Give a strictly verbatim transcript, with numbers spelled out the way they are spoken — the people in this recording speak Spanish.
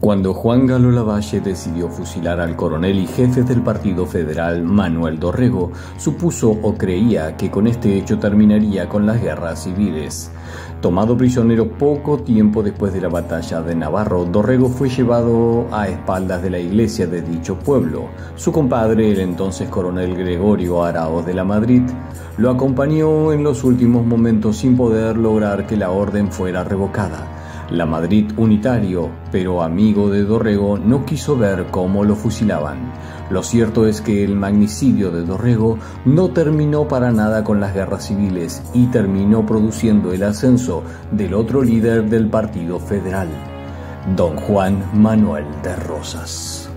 Cuando Juan Galo Lavalle decidió fusilar al coronel y jefe del Partido Federal Manuel Dorrego, supuso o creía que con este hecho terminaría con las guerras civiles. Tomado prisionero poco tiempo después de la batalla de Navarro, Dorrego fue llevado a espaldas de la iglesia de dicho pueblo. Su compadre, el entonces coronel Gregorio Araoz de la Madrid, lo acompañó en los últimos momentos sin poder lograr que la orden fuera revocada. La Madrid unitario, pero amigo de Dorrego, no quiso ver cómo lo fusilaban. Lo cierto es que el magnicidio de Dorrego no terminó para nada con las guerras civiles y terminó produciendo el ascenso del otro líder del Partido Federal, don Juan Manuel de Rosas.